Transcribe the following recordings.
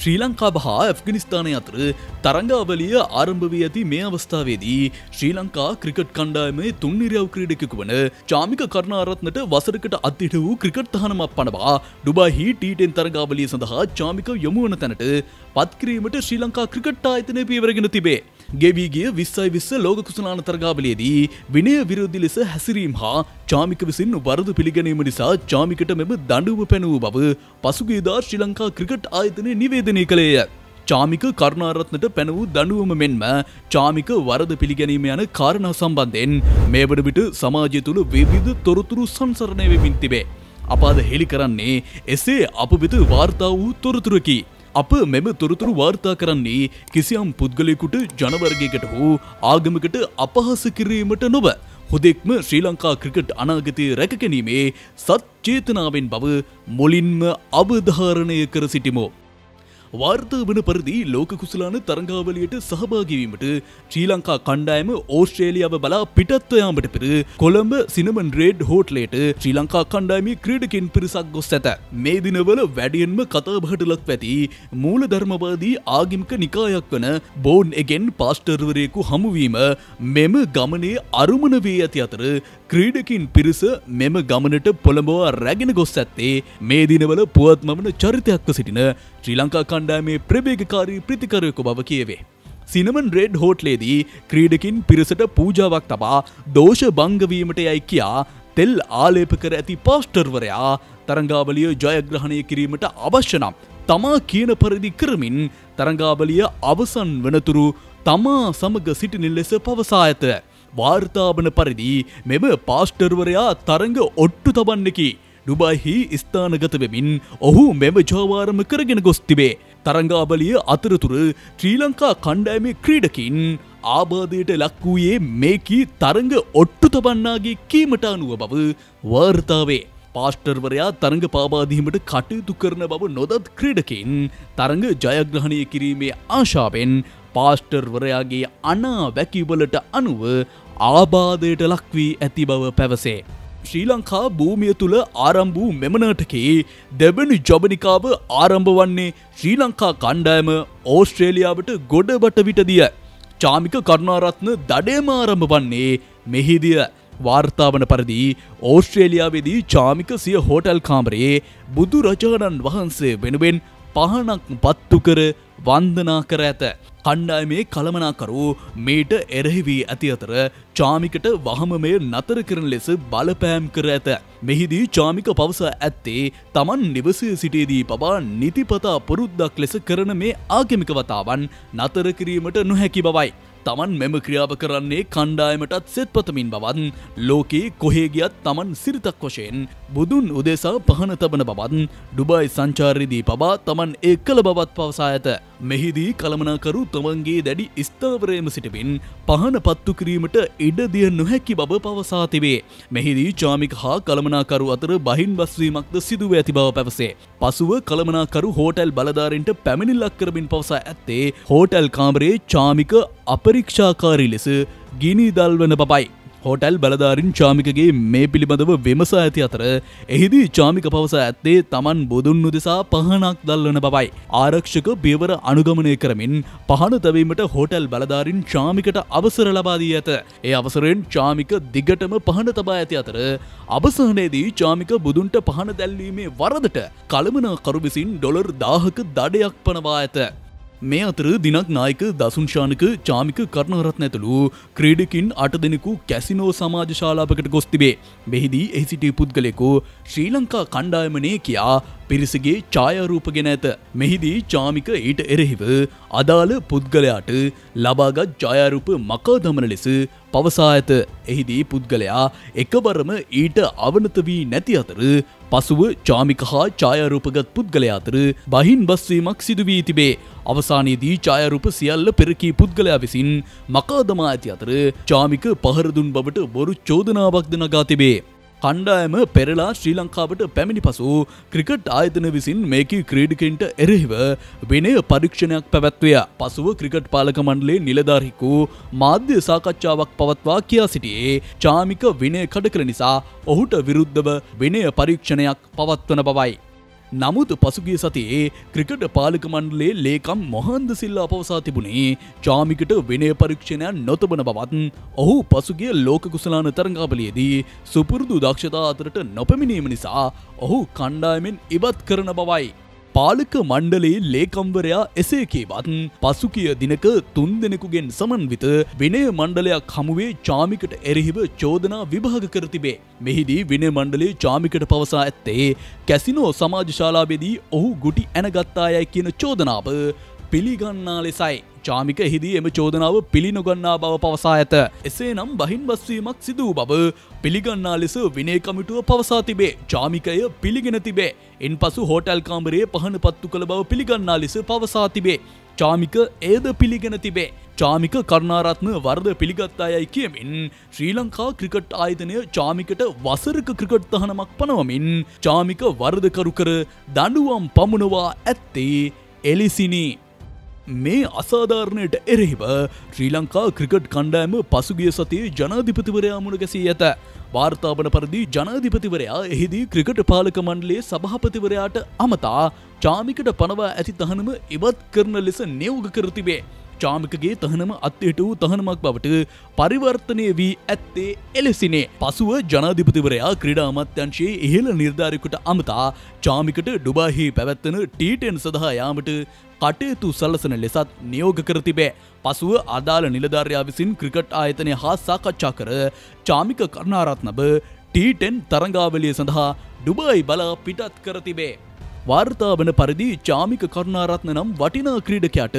ශ්‍රී ලංකාව හා ඇෆ්ගනිස්තානය අතර තරඟාවලිය ආරම්භ වී ඇති මේ අවස්ථාවේදී ශ්‍රී ලංකා ක්‍රිකට් කණ්ඩායමේ තුන්නිරව් ක්‍රීඩකයෙකු වන චාමික කරුණාරත්නට වසරකට අත්හිට වූ ක්‍රිකට් තහනමක් පනවා ඩුබායි T10 තරඟාවලිය සඳහා චාමික යොමු වන තැනට පත් කිරීමට ශ්‍රී ලංකා ක්‍රිකට් ආයතනය පියවරගෙන තිබේ. ගෙවී ගිය 2020 ලෝක කුසලාන තරඟාවලියේදී විනය විරෝධී ලෙස හැසිරීම හා චාමික විසින් වරද පිළිගැනීම නිසා චාමිකට මෙම දඬුවම පැනවූ බව පසුගියදා ශ්‍රී ලංකා ක්‍රිකට් ආයතනය නිවේදනය කළේය. චාමික කරුණාරත්නට පැන වූ දඬුවම මෙන්ම චාමික වරද පිළිගැනීම යන කාරණා සම්බන්ධයෙන් මේ වන විට සමාජය තුළ විවිධ තොරතුරු සංසරණය වෙමින් තිබේ. අප අද හෙළි කරන්නේ එසේ අප වෙත වාර්තා වූ තොරතුරකි. අප මෙම තොරතුරු වාර්තා කරන්නේ කිසියම් පුද්ගලයෙකුට ජනවර්ගයකට හෝ ආගමකට අපහාස කිරීමට නොව හුදෙක්ම ශ්‍රී ලංකා ක්‍රිකට් අනාගතය රැකගැනීමේ සත් චේතනාවෙන් බව මුලින්ම අවධාරණය කර සිටිමු. වාර්තා වන පරිදි ලෝක කුසලාන තරඟාවලියට සහභාගී වීමට ශ්‍රී ලංකා කණ්ඩායම ඕස්ට්‍රේලියාව බලා පිටත්ව යාමට පෙර කොළඹ සිනමන් රෙඩ් හෝටලයට ශ්‍රී ලංකා කණ්ඩායමේ ක්‍රීඩකින් පිරිසක් ගොස් ඇත. මේ දිනවල වැඩියෙන්ම කතාබහට ලක් ඇති මූලධර්මවාදී ආගමික නිකායක් වන බෝන් එගෙන් පාස්ටර්වරයෙකු හමුවීම මෙම ගමනේ අරුමන වී ඇති අතර ක්‍රීඩකින් පිරිස මෙම ගමනට පොළඹවා රැගෙන ගොස් ඇත්තේ මේ දිනවල පුවත් මවන චරිතයක්ව සිටින ශ්‍රී ලංකා කණ්ඩායමේ ප්‍රවේගකාරී ප්‍රතිකරයෙකු බව කියවේ. සිනමන් රෙඩ් හෝටලේදී ක්‍රීඩකින් පිරිසට පූජාවක් තබා දෝෂ භංග වීමට යයි කියා තෙල් ආලේප කර ඇති පාස්ටර්වරයා තරඟාවලිය ජයග්‍රහණය කිරීමට අවශ්‍ය නම් තමා කියන පරිදි කරමින් තරඟාවලිය අවසන් වනතුරු තමා සමග සිටින ලෙස පවසා ඇත. වාර්තා වන පරිදි මෙම පාස්ටර්වරයා තරඟ ඔට්ටු තබන්නකි. ඩුබායිහි ස්ථානගත වෙමින් ඔහු මෙම ජාවාරම කරගෙන ගොස් තිබේ. තරඟාවලිය අතරතුර ශ්‍රී ලංකා කණ්ඩායමේ ක්‍රීඩකින් ආබාධයට ලක් වූයේ මේකී තරඟ ඔට්ටු තබන්නාගේ කීමට අනුව බව වාර්තාවේ. පාස්ටර්වරයා තරඟ පාබාදීමට කටයුතු කරන බව නොදත් ක්‍රීඩකින් තරඟ ජයග්‍රහණය කිරීමේ ආශාවෙන් පාස්ටර්වරයාගේ අනාවැකිවලට අනුව ආබාධයට ලක් වී ඇති බව පැවසේ. ශ්‍රී ලංකා භූමිය තුළ ආරම්භ වූ මෙම නාටකයේ දෙවැනි ජවනිකාව ආරම්භ වන්නේ ශ්‍රී ලංකා කණ්ඩායම ඕස්ට්‍රේලියාවට ගොඩබට විටදිය. චාමික කරුණාරත්න දඩයම ආරම්භ වන්නේ මෙහිදිය. වාර්තා වන පරිදි ඕස්ට්‍රේලියාවේදී චාමික සිය හෝටල් කාමරයේ බුදුරජාණන් වහන්සේ වෙනුවෙන් පහනක් පත්තු කර වන්දනා කර ඇත. කණ්ඩායමේ කළමනාකරු මේට එරෙහි වී ඇති අතර චාමිකට වහම මෙය නතර කරන ලෙස බලපෑම් කර ඇත. මෙහිදී චාමික පවසා ඇත්තේ තමන් නිවසේ සිටියේදී පවා නිතිපතා පුරුද්දක් ලෙස කරන මේ ආගමික වතාවන් නතර කිරීමට නොහැකි බවයි. තමන් මෙම ක්‍රියාව කරන්නේ කණ්ඩායමටත් සෙත් පතමින් බවත් ලෝකේ කොහේ ගියත් තමන් සිරිතක් වශයෙන් බුදුන් උදෙසා පහන තබන බවත් ඩුබායි සංචාරයේදී පවා තමන් ඒ කළ බවත් පවසා ඇත. මෙහිදී කළමනාකරු තමන්ගේ දැඩි ස්ථාවරයේම සිටමින් පහන පත්තු කිරීමට ඉඩ දිය නොහැකි බව පවසා තිබේ. මෙහිදී චාමික හා කළමනාකරු අතර බහින් බස්වීමක්ද සිදුව ඇති බව පැවසේ. පසුව කළමනාකරු හෝටල් බලධාරීන්ට පැමිණිල්ලක් කරමින් පවසා ඇත්තේ හෝටල් කාමරයේ චාමික අපරීක්ෂාකාරී ලෙස ගිනි දල්වන බවයි. හෝටල් බලධාරීන් චාමිකගේ මේ පිළිබඳව විමසා ඇති අතර එහිදී චාමික පවසා ඇත්තේ තමන් බුදුන් උදෙසා පහනක් දල්වන බවයි. ආරක්ෂක පියවර අනුගමනය කරමින් පහන තැබීමට හෝටල් බලධාරීන් චාමිකට අවසර ලබා දී ඇත. ඒ අවසරයෙන් චාමික දිගටම පහන තබා ඇති අතර අවසානයේදී චාමික බුදුන්ට පහන දැල්වීමේ වරදට කළමනාකරු විසින් ඩොලර් 1000ක දඩයක් පනවා ඇත. මේ අතර දිනක් නායක දසුන්ශානක චාමික කරුණාරත්න ඇතුළු ක්‍රීඩකින් 8 දෙනෙකු කැසිනෝ සමාජ ශාලාවකට ගොස් තිබේ. මෙහිදී එහි සිටි පුද්ගලයෙකු ශ්‍රී ලංකා කණ්ඩායමනේ කියා පිරිසගේ ඡායාරූප ගෙන ඇත. මෙහිදී චාමික ඊට එරෙහිව අදාළ පුද්ගලයාට ලබාගත් ඡායාරූප මකා දමන ලෙස පවසා ඇත. එහිදී පුද්ගලයා එකවරම ඊට අවනත වී නැති අතර පසුව චාමික හා ඡායාරූපගත් පුද්ගලයා අතර බහින් බස්වීමක් සිදු වී තිබේ. අවසානයේදී ඡායාරූප සියල්ල පෙරකී පුද්ගලයා විසින් මකා දමා ඇති අතර චාමික පහර දුන් බවට බොරු චෝදනාවක්ද නගා තිබේ. කණ්ඩායම පෙරලා ශ්‍රී ලංකාවට පැමිණි පසු ක්‍රිකට් ආයතන විසින් මේකී ක්‍රීඩකයන්ට එරෙහිව විනය පරීක්ෂණයක් පැවැත්විය. පසුව ක්‍රිකට් පාලක මණ්ඩලයේ නිලධාරියෙකු මාධ්‍ය සාකච්ඡාවක් පවත්වා කියා සිටියේ චාමික විනය කඩ කළ නිසා ඔහුට විරුද්ධව විනය පරීක්ෂණයක් පවත්වන බවයි. නමුත් පසුගිය සතියේ ක්‍රිකට් පාලක මණ්ඩලයේ ලේකම් මොහන්ද සිල්වා පවසා තිබුණේ චාමිකට විනය පරීක්ෂණයක් නොතබන බවත් ඔහු පසුගිය ලෝක කුසලාන තරඟාවලියේදී සුපුරුදු දක්ෂතා අතරට නොපැමිණීම නිසා ඔහු කණ්ඩායමෙන් ඉවත් කරන බවයි. පාලක මණ්ඩලයේ ලේකම්වරයා එසේ කීවත් පසුගිය දිනක 3 දෙනෙකුගෙන් සමන්විත විනය මණ්ඩලයක් හමුවේ චාමිකට එරෙහිව චෝදනා විභාග කර තිබේ. මෙහිදී විනය මණ්ඩලයේ චාමිකට පවසා ඇත්තේ කැසිනෝ සමාජශාලාවේදී ඔහු ගුටි ඇනගත්තායයි කියන චෝදනාව පිළිගන්නා ලෙසයි. චාමික එහිදී එම චෝදනාව පිළිනොගන්නා බව පවසා ඇත. එසේනම් බහින්වස්වීමක් සිදු වූ බව පිළිගන්නා ලෙස විනය කමිටුව පවසා තිබේ. චාමිකය පිළිගෙන තිබේ. ඉන්පසු හෝටල් කාමරයේ පහන පත්තු කළ බව පිළිගන්නා ලෙස පවසා තිබේ. චාමික එයද පිළිගෙන තිබේ. චාමික කරුණාරත්න වරද පිළිගත් අයයි කියමින් ශ්‍රී ලංකා ක්‍රිකට් ආයතනය චාමිකට වසරක ක්‍රිකට් තහනමක් පනවමින් චාමික වරදකරු කර දඬුවම් පමුණවා ඇත්තේ එලිසිනි. මේ අසාධාරණයට එරෙහිව ශ්‍රී ලංකා ක්‍රිකට් කණ්ඩායම පසුගිය සතියේ ජනාධිපතිවරයා මුණ ගැසී ඇත. වාර්තා වන පරිදි ජනාධිපතිවරයා එහිදී ක්‍රිකට් පාලක මණ්ඩලයේ සභාපතිවරයාට අමතා චාමිකට පනවා ඇති තහනම ඉවත් කරන ලෙස නියෝග කර තිබේ. චාමිකගේ තහනම අත්හිට වූ තහනමක් බවට පරිවර්තනය වී ඇත්තේ එලෙසිනේ. පසුව ජනාධිපතිවරයා ක්‍රීඩා අමාත්‍යාංශයේ ඉහළ නිලධාරියෙකුට අමතා චාමිකට ඩුබායිහි පැවැත්වෙන T10 සඳහා යාමට කටයුතු සලසන ලෙසත් නියෝග කර තිබේ. පසුව අදාළ නිලධාරියා විසින් ක්‍රිකට් ආයතනය හා සාකච්ඡා කර චාමික කරුණාරත්නව T10 තරඟාවලිය සඳහා ඩුබායි බලා පිටත් කර තිබේ. වාර්තා වන පරිදි චාමික කරුණාරත්න නම් වටිනා ක්‍රීඩකයාට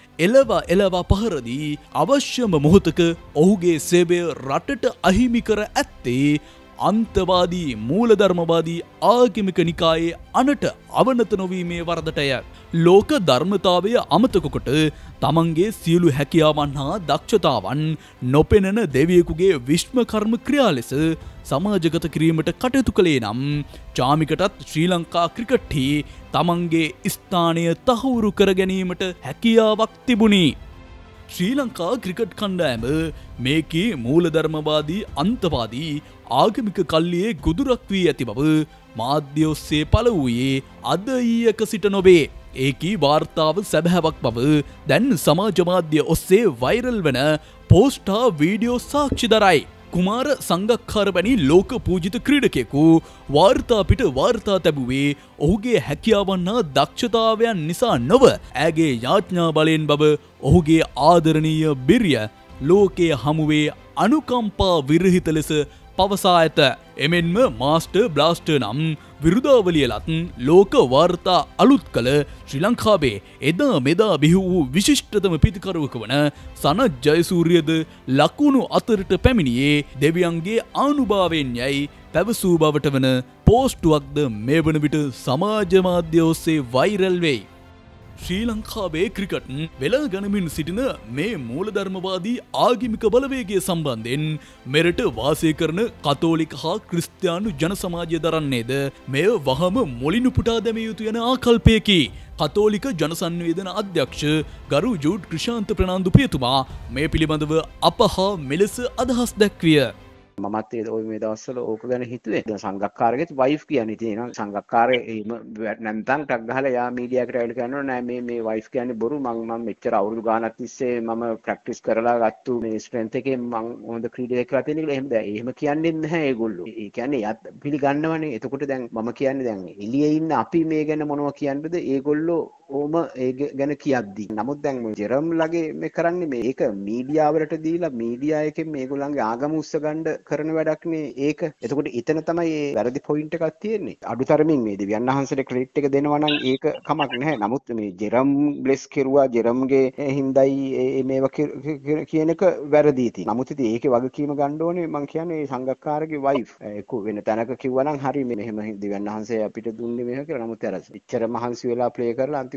එලවා පහරදී අවශ්‍යම මොහොතක ඔහුගේ සේවය රටට අහිමි කර ඇත්තේ අන්තවාදී මූලධර්මවාදී ආගමික නිකායේ අනට අවනත නොවීමේ වරදටය. ලෝක ධර්මතාවය අමතක කොට තමන්ගේ සියලු හැකියාවන් හා දක්ෂතාවන් නොපෙනෙන දෙවියෙකුගේ විශ්වකර්ම ක්‍රියා ලෙස සමාජගත කිරීමට කටයුතු කළේ නම් චාමිකටත් ශ්‍රී ලංකා ක්‍රිකට්හි තමන්ගේ ස්ථානය තහවුරු කර ගැනීමට හැකියාවක් තිබුණි. ශ්‍රී ලංකා ක්‍රිකට් කණ්ඩායම මේකේ මූලධර්මවාදී අන්තවාදී ආගමික කල්ලියේ ගොදුරක් වී ඇති බව මාධ්‍ය ඔස්සේ පළ වූයේ අද ඊයක සිට නොවේ. ඒකී වාර්තාව සැබෑවක් බව දැන් සමාජ මාධ්‍ය ඔස්සේ වෛරල් වන පෝස්ට් හා වීඩියෝ සාක්ෂි දරයි. කුමාර සංගක්කාර වැනි ලෝක පූජිත ක්‍රීඩකයෙකු වාර්තා පිට වාර්තා තැබුවේ ඔහුගේ හැකියාවන් හා දක්ෂතාවයන් නිසා නොව ඇගේ යාඥා බලයෙන් බව ඔහුගේ ආදරණීය බිරිය ලෝකයේ හමුවේ අනුකම්පා විරහිත ලෙස පවසා ඇත. එමෙන්ම මාස්ටර් බ්ලාස්ටර් නම් විරුදාවලියලත් ලෝක වාර්තා අලුත් කළ ශ්‍රී ලංකාවේ එදා මෙදා බිහි වූ විශිෂ්ටතම පිතිකරුවෙකු වන සනත් ජයසූරියද ලකුණු අතරට පැමිණියේ දෙවියන්ගේ ආනුභාවයෙන් යයි පැවසූ බවට වන පෝස්ටුවක්ද මේ වන විට සමාජ මාධ්‍ය ඔස්සේ වෛරල් වෙයි. ශ්‍රී ලංකාවේ ක්‍රිකට් වෙලා ගනිමින් සිටින මේ මූලධර්මවාදී ආගමික බලවේගය සම්බන්ධයෙන් මෙරට වාසය කරන කතෝලික හා ක්‍රිස්තියානු ජන සමාජය දරන්නේද මෙය වහම මොළිනු පුටා දැමිය යුතු යන ආකල්පයකි. කතෝලික ජනසන්වේදන අධ්‍යක්ෂ ගරු ජූඩ් ක්‍රිෂාන්ත ප්‍රනාන්දු පියතුමා මේ පිළිබඳව අප හා මෙලෙස අදහස් දැක්විය. මමත් ඔය මේ දවස්වල ඕක ගැන හිතුවේ. දැන් සංගක්කාරගෙත් වයිෆ් කියන්නේ තියෙනවා. සංගක්කාරේ නැන්තන් ටක් ගහලා යා මීඩියාකට ඇවිල්ලා කියනවා නෑ මේ වයිෆ් කියන්නේ බොරු. මම මෙච්චර අවුරුදු ගාණක් තිස්සේ මම ප්‍රැක්ටිස් කරලා ගත්තු මේ ස්ට්‍රෙන්ත් එකෙන් මම හොඳ ක්‍රීඩකයෙක් වෙලා තියෙන කියලා. එහෙම දැන් එහෙම කියන්නේ නැහැ ඒගොල්ලෝ. ඒ කියන්නේ යත් පිළිගන්නවනේ. එතකොට දැන් මම කියන්නේ දැන් එළියේ ඉන්න අපි මේ ගැන මොනවා කියන්නද? ඒගොල්ලෝ ඕම ඒ ගැන කියද්දි. නමුත් දැන් ජෙරම්ලගේ මේ කරන්නේ මේක මීඩියාවලට දීලා මීඩියා එකෙන් මේගොල්ලන්ගේ ආගම උස්ස ගන්න කරන වැඩක්නේ ඒක. එතකොට එතන තමයි මේ වැරදි පොයින්ට් එකක් තියෙන්නේ. අඩුතරමින් මේ දෙවියන් වහන්සේට ක්‍රෙඩිට් එක දෙනවා නම් ඒක කමක් නැහැ. නමුත් මේ ජෙරම් බ්ලෙස් කෙරුවා ජෙරම්ගේ හින්දායි මේවා කියන එක වැරදි ඉතින්. නමුත් ඉතින් ඒකේ වගකීම ගන්න ඕනේ මං කියන්නේ සංගක්කාරගේ වයිෆ්. ඒක වෙන තැනක කිව්වා නම් හරි මෙහෙම දෙවියන් වහන්සේ අපිට දුන්නේ මේක කියලා. නමුත් අර ඉච්චර මහන්සි වෙලා ප්ලේ කරලා අන්තිම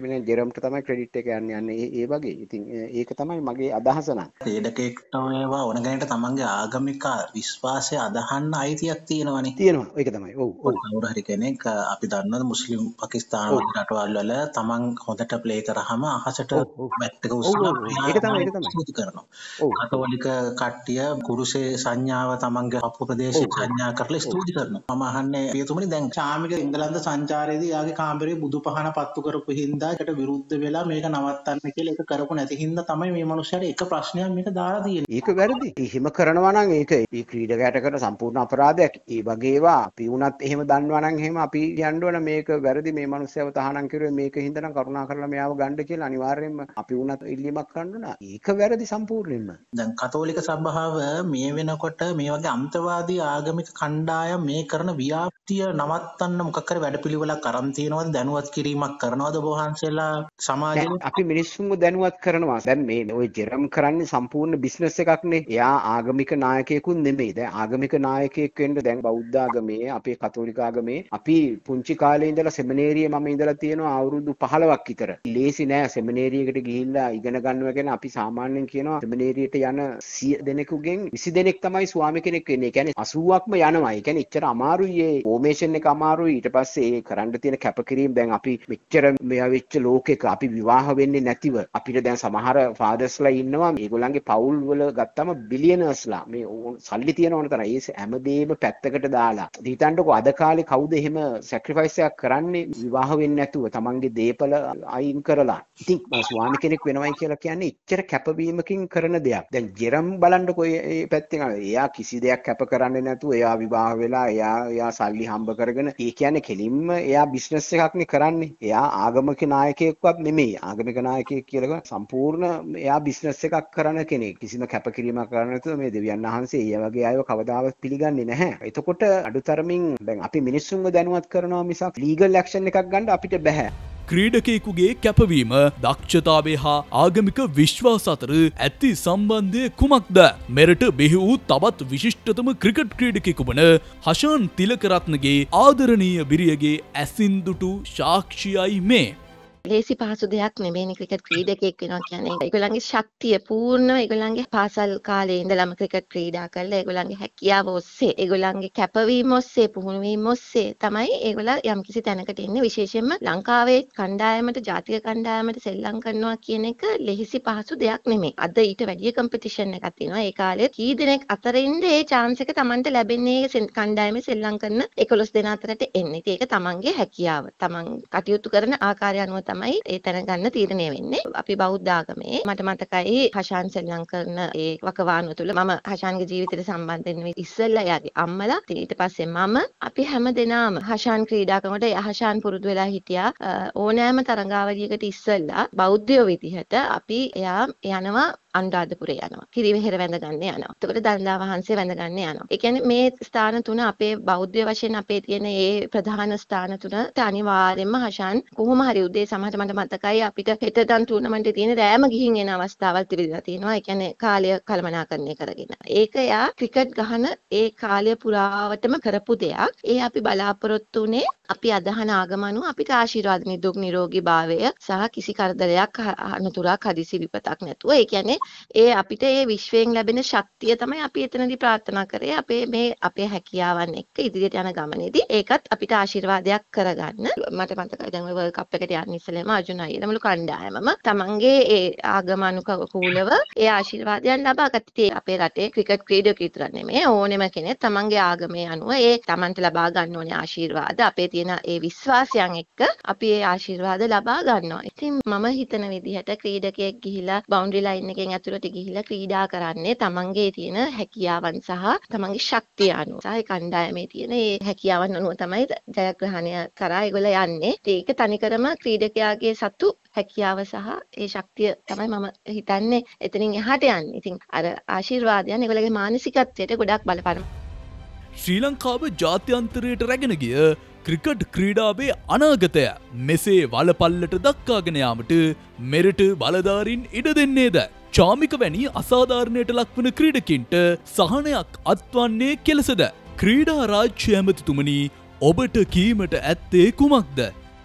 වෙන ජෙරම්ට තමයි ක්‍රෙඩිට් එක යන්නේ ඒ වගේ. ඉතින් ඒක තමයි මගේ අදහස නම්. ක්‍රීඩකෙක්ට ඒවා ඕන ගණයට තමන්ගේ ආගමික විශ්වාසය අදහන්න අයිතියක් තියෙනවනේ. තියෙනවා. ඒක තමයි. ඔව් ඔව්. කවුරු හරි කෙනෙක් අපි දන්නවා මුස්ලිම් පාකිස්තාන වගේ රටවල් වල තමන් හොඳට ප්ලේ කරාම අහසට බැට් එක උස්සලා ඒක තමයි ස්තුති කරනවා. කතෝලික කට්ටිය කුරුසේ සංඥාව තමන්ගේ අප ප්‍රදේශයේ සංඥා කරලා ස්තුති කරනවා. මම අහන්නේ පියතුමනි දැන් චාමික එංගලන්ත සංචාරයේදී යාගේ කාමරේ බුදු පහන පත්තු කරපු හින්දා ඒකට විරුද්ධ වෙලා මේක නවත්තන්න කියලා ඒක කරපු නැති හින්දා තමයි මේ මනුස්සයාට එක ප්‍රශ්නයක් මේක දාලා තියෙන්නේ. ඒක වැරදි. එහෙම කරනවා නම් ඒක ඒ ක්‍රීඩකයාට කරන සම්පූර්ණ අපරාධයක්. ඒ වගේ ඒවා අපි වුණත් එහෙම දන්නවා නම් එහෙම අපි කියන්න ඕන මේක වැරදි මේ මනුස්සයව තහනම් කරුවේ මේක හින්දා නම් කරුණා කරලා මෙයාව ගන්න කියලා අනිවාර්යයෙන්ම අපි වුණත් ඉල්ලීමක් කරන්න ඕන. ඒක වැරදි සම්පූර්ණයෙන්ම. දැන් කතෝලික සභාව මේ වෙනකොට මේ වගේ අන්තවාදී ආගමික කණ්ඩායම් මේ කරන ව්‍යාප්තිය නවත්තන්න මොකක් හරි වැඩපිළිවෙලක් අරන් තියෙනවද දැනුවත් කිරීමක් කරනවද ඔබ වහන්සේලා සමාජයේ? අපි මිනිස්සුන්ව දැනුවත් කරනවා. දැන් මේ ඔය ජෙරම් කරන්නේ සම්පූර්ණ බිස්නස් එකක්නේ. එයා ආගමික නායකයෙකුත් නෙමෙයි. දැන් ආගමික නායකයෙක් වෙන්න දැන් බෞද්ධ ආගමේ අපේ කතෝලික ආගමේ අපි පුංචි කාලේ ඉඳලා සෙමිනේරියේ මම ඉඳලා තියෙනවා අවුරුදු 15ක් විතර. ලේසි නෑ සෙමිනේරියකට ගිහිල්ලා ඉගෙන ගන්නවා කියන අපි සාමාන්‍යයෙන් කියනවා සෙමිනේරියට යන 100 දෙනෙකුගෙන් 20 දෙනෙක් තමයි ස්වාමි කෙනෙක් වෙන්නේ. ඒ කියන්නේ 80ක්ම යනවා. ඒ කියන්නේ එච්චර අමාරුයි ඒ ෆෝමේෂන් එක අමාරුයි. ඊට පස්සේ ඒ කරන්න තියෙන කැපකිරීම දැන් අපි මෙච්චර මෙයා වෙච්ච ලෝකෙක අපි විවාහ වෙන්නේ නැතිව අපිට දැන් සමහර ෆාදර්ස්ලා ඉන්නවා මේගොල්ලන්ගේ පවුල් වල ගත්තම බිලියනර්ස්ලා මේ සල්ලි තියෙන ඕන තරම් ඒ හැමදේම පැත්තකට දාලා හිතන්නකෝ අද කාලේ කවුද එහෙම සැක්‍රිෆයිස් එකක් කරන්නේ විවාහ වෙන්නේ නැතුව තමන්ගේ දේපල අයින් කරලා. ඉතින් ස්වාමි කෙනෙක් වෙනවයි කියලා කියන්නේ ඉච්චර කැපවීමකින් කරන දෙයක්. දැන් ජෙරම් බලන්නකෝ ඒ පැත්තෙන් එයා කිසි දෙයක් කැප කරන්නේ නැතුව එයා විවාහ වෙලා එයා සල්ලි හම්බ කරගෙන ඒ කියන්නේ කෙලින්ම එයා බිස්නස් එකක්නේ කරන්නේ. එයා ආගමික නායකයෙක්වත් නෙමෙයි. ආගමික නායකයෙක් කියලා සම්පූර්ණ එයා බිස්නස් එකක් කරන කෙනෙක්. කිසිම කැපකිරීමක් කරන්නේ නැතුව මේ දෙවියන් වහන්සේ ඒ වගේ අයව කවදාවත් පිළිගන්නේ නැහැ. එතකොට අඩුතරමින් දැන් අපි මිනිස්සුන්ව දැනුවත් කරනවා මිසක් ලීගල් ඇක්ෂන් එකක් ගන්න අපිට බෑ. ක්‍රීඩකයෙකුගේ කැපවීම දක්ෂතාවය හා ආගමික විශ්වාස අතර ඇති සම්බන්ධය කුමක්ද? මෙරට බිහි වූ තවත් විශිෂ්ටතම ක්‍රිකට් ක්‍රීඩකයෙකු වන හෂාන් තිලකරත්නගේ ආදරණීය බිරියගේ ඇසින් දුටු සාක්ෂියයි මේ. ලේසි පහසු දෙයක් නෙමෙයි ක්‍රිකට් ක්‍රීඩකයෙක් වෙනවා කියන්නේ. ඒගොල්ලන්ගේ ශක්තිය පූර්ණ ඒගොල්ලන්ගේ පාසල් කාලේ ඉඳලම ක්‍රිකට් ක්‍රීඩා කරලා ඒගොල්ලන්ගේ හැකියාව ඔස්සේ ඒගොල්ලන්ගේ කැපවීම ඔස්සේ පුහුණුවීම ඔස්සේ තමයි ඒගොල්ලෝ යම්කිසි තැනකට ඉන්නේ. විශේෂයෙන්ම ලංකාවේ කණ්ඩායමට ජාතික කණ්ඩායමට සෙල්ලම් කරනවා කියන එක ලෙහිසි පහසු දෙයක් නෙමෙයි. අද ඊට වැඩි කම්පිටිෂන් එකක් තියෙනවා. ඒ කාලේ කී දෙනෙක් අතරින්ද ඒ chance එක Tamanට ලැබෙන්නේ කණ්ඩායමේ සෙල්ලම් කරන 11 දෙනා අතරට එන්නේ. ඒක Tamanගේ හැකියාව. Taman කටයුතු කරන ආකාරය අනුව තමයි ඒ තැන ගන්න තීරණය වෙන්නේ. අපි බෞද්ධ ආගමේ මට මතකයි හෂාන් සෙල්ලම් කරන ඒ වකවානුව තුළ මම හෂාන්ගේ ජීවිතයට සම්බන්ධ වෙන ඉස්සෙල්ලා යාගේ අම්මලා ඊට පස්සේ මම අපි හැමදෙනාම හෂාන් ක්‍රීඩා කරනකොට හෂාන් පුරුදු වෙලා හිටියා ඕනෑම තරඟාවලියකට ඉස්සෙල්ලා බෞද්ධයෝ විදිහට අපි එයා යනවා අනුරාධපුරේ යනවා. කිරිවෙහෙර වැඳ ගන්න යනවා. එතකොට දන්දා වහන්සේ වැඳ ගන්න යනවා. ඒ කියන්නේ මේ ස්ථාන තුන අපේ බෞද්ධ වශයෙන් අපේ තියෙන ඒ ප්‍රධාන ස්ථාන තුනට අනිවාර්යයෙන්ම හෂාන් කොහොම හරි උදේ සමහරට මට මතකයි අපිට හෙටදන් ටූර්නමන්ට් එකේ තියෙන රෑම ගිහින් එන අවස්ථාවල් තිබිලා තියෙනවා. ඒ කියන්නේ කාලය කළමනාකරණය කරගෙන. ඒක යා ක්‍රිකට් ගහන ඒ කාලය පුරාවටම කරපු දෙයක්. ඒ අපි බලාපොරොත්තු උනේ අපි අදහන ආගමනුව අපිට ආශිර්වාද නිදුක් නිරෝගී භාවය සහ කිසි කරදරයක් අනතුරක් හදිසි විපතක් නැතුව. ඒ කියන්නේ ඒ අපිට ඒ විශ්වයෙන් ලැබෙන ශක්තිය තමයි අපි එතනදී ප්‍රාර්ථනා කරේ අපේ හැකියාවන් එක්ක ඉදිරියට යන ගමනේදී ඒකත් අපිට ආශිර්වාදයක් කරගන්න. මට මතකයි දැන් ඔය වර්ල්ඩ් කප් එකට යන්න ඉස්සෙල්ලාම අර්ජුන අයියලා මුළු කණ්ඩායමම තමන්ගේ ඒ ආගමනුකූලව ඒ ආශිර්වාදයන් ලබා ගත්තේ. අපේ රටේ ක්‍රිකට් ක්‍රීඩකයෙක් විතරක් නෙමෙයි ඕනෙම කෙනෙක් තමන්ගේ ආගමේ අනුව ඒ තමන්ට ලබා ගන්න ඕනේ ආශිර්වාද අපේ තියෙන ඒ විශ්වාසයන් එක්ක අපි ඒ ආශිර්වාද ලබා ගන්නවා. ඉතින් මම හිතන විදිහට ක්‍රීඩකයෙක් ගිහිලා බවුන්ඩරි ලයින් එකෙන් ඇතුළට ගිහිලා ක්‍රීඩා කරන්නේ තමන්ගේ තියෙන හැකියාවන් සහ තමන්ගේ ශක්තිය අනුව. සහ කණ්ඩායමේ තියෙන ඒ හැකියාවන් අනුව තමයි ජයග්‍රහණය කරා ඒගොල්ලෝ යන්නේ. ඒක තනිකරම ක්‍රීඩකයාගේ සතු හැකියාව සහ ඒ ශක්තිය තමයි මම හිතන්නේ එතනින් එහාට යන්නේ. ඉතින් අර ආශිර්වාදයන් ඒගොල්ලෝගේ මානසිකත්වයට ගොඩක් බලපානවා. ශ්‍රී ලංකාව ජාත්‍යන්තරයට රැගෙන ගිය ක්‍රිකට් ක්‍රීඩාවේ අනාගතය මෙසේ වලපල්ලට දක්කාගෙන යාමට මෙරට බලධාරීන් ඉඩ දෙන්නේද? චාමික වැනි අසාධාරණයට ලක්වන ක්‍රීඩකින්ට සහනයක් අත්වන්නේ කෙලසද? ක්‍රීඩා රාජ්‍ය ඇමතිතුමනි ඔබට කීමට ඇත්තේ කුමක්ද?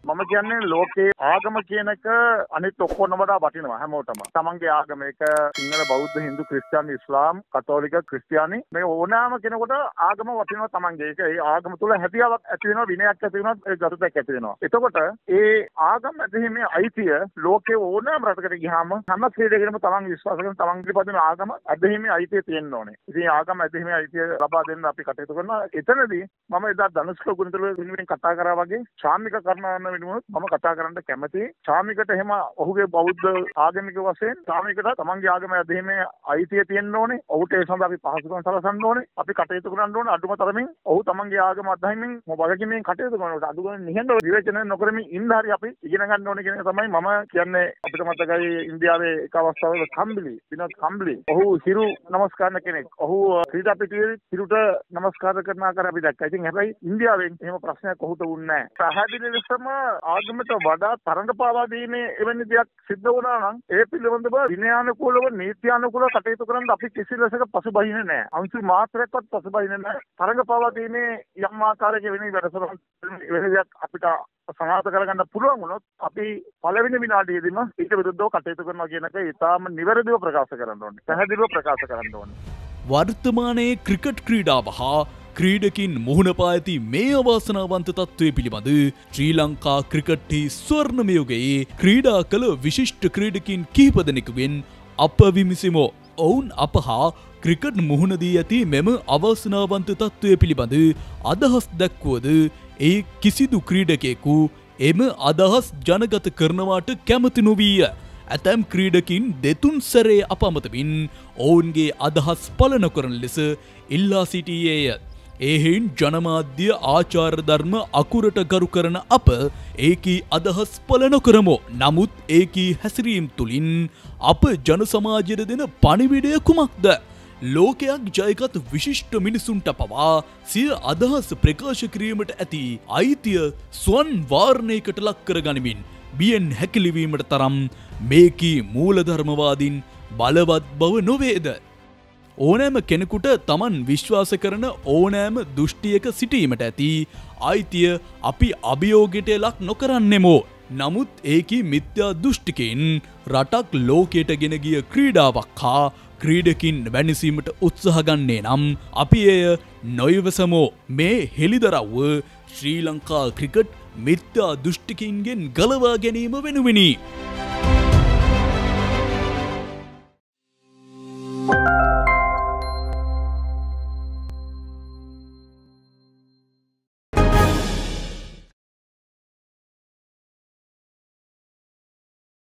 මම කියන්නේ ලෝකේ ආගම කියන එක අනිත් ඔක්කොම වඩා වටිනවා හැමෝටම. තමන්ගේ ආගම ඒක සිංහල බෞද්ධ හින්දු ක්‍රිස්තියානි ඉස්ලාම් කතෝලික ක්‍රිස්තියානි මේ ඕනෑම කෙනෙකුට ආගම වටිනවා තමන්ගේ. ඒක ඒ ආගම තුල හැදියාවක් ඇති වෙනවා විනයක් ඇති වෙනවා ඒ ගරුතයක් ඇති වෙනවා. එතකොට ඒ ආගම ඇදහිීමේ අයිතිය ලෝකේ ඕනෑම රටකට ගියාම හැම ක්‍රීඩකයෙකුම තමන් විශ්වාස කරන තමන් පිළිපදින ආගම ඇදහිීමේ අයිතිය තියෙන්න ඕනේ. ඉතින් ආගම ඇදහිීමේ අයිතිය ලබා දෙන්න අපි කටයුතු කරනවා. එතනදී මම එදා ධනුෂ්ක ගුණතුල වෙනුවෙන් කතා කරා වගේ ශාමික කරුණාරත්න වෙනුවෙන් මම කතා කරන්න කැමතියි. ශාමිකට එහෙම ඔහුගේ බෞද්ධ ආගමික වශයෙන් ශාමිකට තමන්ගේ ආගම ඇදහිීමේ අයිතිය තියෙන්න ඕනේ. ඔහුට ඒ සඳහා අපි පහසුකම් සලසන්න ඕනේ. අපි කටයුතු කරන්න ඕනේ. අඩුම තරමින් ඔහු තමන්ගේ ආගම අත්දැකීමෙන් වගකීමෙන් කටයුතු කරනකොට අඩුගානේ නිහඬව විවේචනය නොකරමින් ඉන්න හරි අපි ඉගෙන ගන්න ඕනේ කියන එක තමයි මම කියන්නේ. අපිට මතකයි ඉන්දියාවේ එක අවස්ථාවක කම්බලි විනෝද් කම්බලි ඔහු හිරු නමස්කාරන කෙනෙක්. ඔහු ක්‍රීඩා පිටියේ හිරුට නමස්කාර කරන ආකාරය අපි දැක්කා. ඉතින් හැබැයි ඉන්දියාවෙන් එහෙම ප්‍රශ්නයක් ඔහුට වුණේ නැහැ. පැහැදිලි ලෙසම ආගමට වඩා තරඟ පාවා දීමේ එවැනි දෙයක් සිද්ධ වුණා නම් ඒ පිළිබඳව විනයානුකූලව නීත්‍යානුකූලව කටයුතු කරන්න අපි කිසි ලෙසක පසුබහින්නේ නැහැ. අංශු මාත්‍රයක්වත් පසුබහින්නේ නැහැ. තරඟ පාවා දීමේ යම් ආකාරයක වෙන වැඩසටහන් වෙන දෙයක් අපිට සනාථ කරගන්න පුළුවන් වුණොත් අපි පළවෙනි විනාඩියේදීම ඊට විරුද්ධව කටයුතු කරනවා කියන එක ඉතාම නිවැරදිව ප්‍රකාශ කරන්න ඕනේ. පැහැදිලිව ප්‍රකාශ කරන්න ඕනේ. වර්තමානයේ ක්‍රිකට් ක්‍රීඩාව හා ක්‍රීඩකින් මුහුණ පා ඇති මේ අවාසනාවන්ත තත්ත්වය පිළිබඳ ශ්‍රී ලංකා ක්‍රිකට්හි ස්වර්ණමය යුගයේ ක්‍රීඩා කළ විශිෂ්ට ක්‍රීඩකින් කිහිප දෙනෙකුගෙන් අප විමසිමු. ඔවුන් අප හා ක්‍රිකට් මුහුණ දී ඇති මෙම අවාසනාවන්ත තත්ත්වය පිළිබඳ අදහස් දැක්වුවද ඒ කිසිදු ක්‍රීඩකයෙකු එම අදහස් ජනගත කරනවාට කැමති නොවීය. ඇතැම් ක්‍රීඩකින් දෙතුන් සැරේ අප අමතමින් ඔවුන්ගේ අදහස් පළ නොකරන ලෙස ඉල්ලා සිටියේය. එහෙයින් ජනමාධ්‍ය ආචාර ධර්ම අකුරට ගරු කරන අප ඒකී අදහස් පළ නොකරමු. නමුත් ඒකී හැසිරීම් තුළින් අප ජන සමාජයට දෙන පණිවිඩය කුමක්ද? ලෝකයක් ජයගත් විශිෂ්ට මිනිසුන්ට පවා සිය අදහස් ප්‍රකාශ කිරීමට ඇති අයිතිය ස්වන් වාරණයකට ලක් කර ගනිමින් බියෙන් හැකිලිවීමට තරම් මේකී මූලධර්මවාදීන් බලවත් බව නොවේද? ඕනෑම කෙනෙකුට තමන් විශ්වාස කරන ඕනෑම දෘෂ්ටියක සිටීමට ඇති අයිතිය අපි අභියෝගයට ලක් නොකරන්නෙමෝ. නමුත් ඒකී මිත්‍යා දෘෂ්ටිකයින් රටක් ලෝකයට ගෙන ගිය ක්‍රීඩාවක් හා ක්‍රීඩකින් වැනිසීමට උත්සාහ ගන්නේ නම් අපි එය නොයවසමෝ. මේ හෙළිදරව්ව ශ්‍රී ලංකා ක්‍රිකට් මිත්‍යා දෘෂ්ටිකින්ගෙන් ගලවා ගැනීම වෙනුවෙනි.